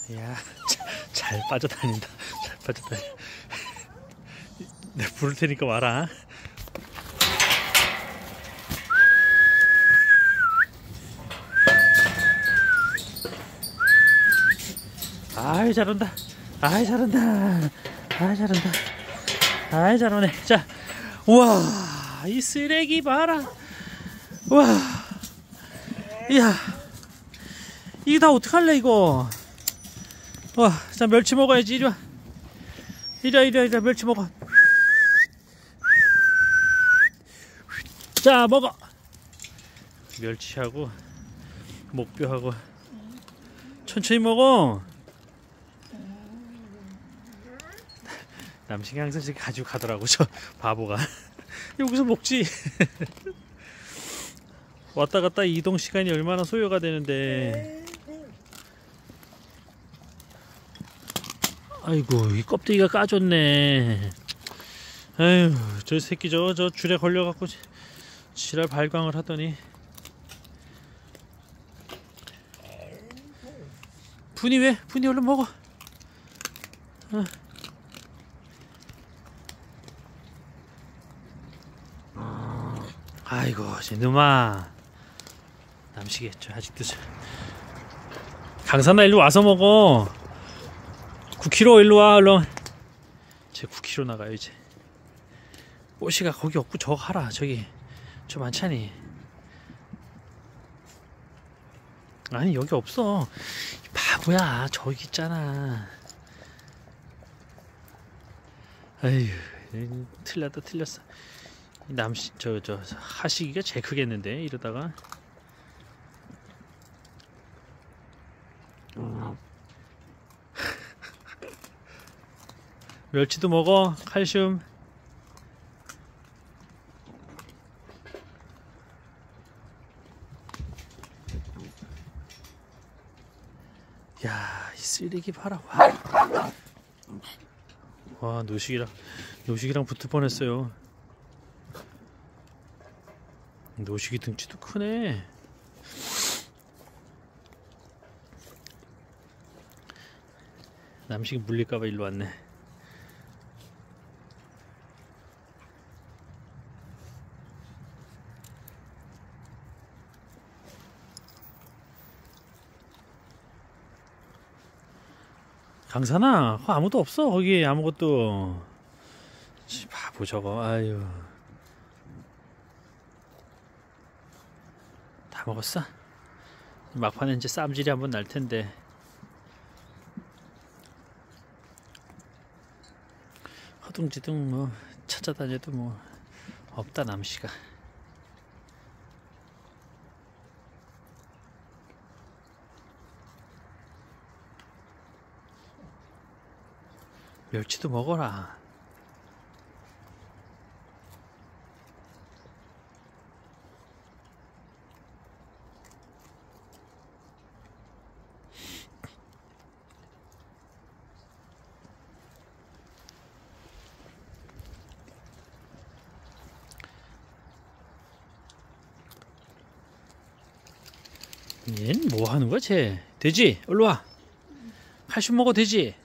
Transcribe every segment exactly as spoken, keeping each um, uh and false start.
야, 잘 빠져다닌다. 잘 빠져다니. 내가 부를 테니까 와라. 아이 잘한다. 아이 잘한다. 아이 잘한다. 아이 잘하네. 자, 우와, 이 쓰레기 봐라. 우와, 이야, 이게 다 어떡할래 이거. 와, 자, 멸치 먹어야지. 이리와, 이리와, 이리와, 이리와. 멸치 먹어. 자, 먹어. 멸치하고 목뼈하고 천천히 먹어. 남식이 항상 이렇게 가지고 가더라고, 저 바보가. 여기서 먹지. 왔다 갔다 이동 시간이 얼마나 소요가 되는데. 아이고, 이 껍데기가 까졌네. 아유, 저 새끼 저, 저 줄에 걸려갖고 지랄 발광을 하더니. 분이 왜? 분이 얼른 먹어. 어. 아이고, 쟤놈아. 남시겠죠, 아직도. 강산아, 일로 와서 먹어. 구 킬로그램 일로 와, 얼른. 쟤 구 킬로그램 나가요, 이제. 꼬시가 거기 없고 저거 하라, 저기. 저 많잖니. 아니, 여기 없어. 바보야, 저기 있잖아. 아휴, 틀렸다, 틀렸어. 남시, 저, 저, 하시기가 제일 크겠는데, 이러다가. 음. 멸치도 먹어, 칼슘. 야, 이 쓰레기 봐라. 와, 와, 노식이랑, 노식이랑 붙을 뻔했어요. 노식이 등치도 크네. 남식이 물릴까봐 일로 왔네. 강산아, 아무도 없어. 거기 아무것도. 바보 저거. 아유, 다 먹었어? 막판에 이제 쌈질이 한번 날 텐데. 허둥지둥 뭐 찾아다녀도 뭐 없다, 남씨가. 멸치도 먹어라. 얜 뭐 하는 거야, 쟤? 돼지, 일로 와. 칼슘 먹어, 돼지.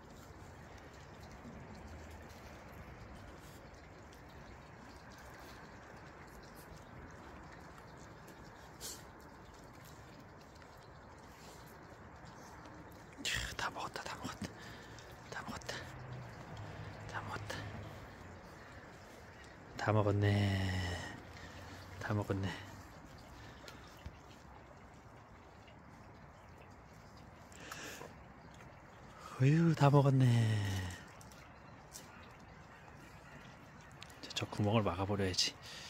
다 먹었다, 다 먹었다, 다 먹었다, 다 먹었다, 다 먹었네, 다 먹었네. 어휴, 다 먹었네. 저 구멍을 막아버려야지.